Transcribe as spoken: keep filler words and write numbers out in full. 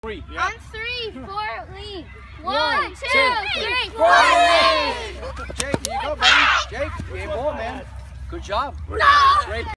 Three. Yeah. On three, four, lead. One, One, two, two, three, four, four, lead. lead. Jake, here you go, buddy. Jake, game ball, man. Good job. No! Great.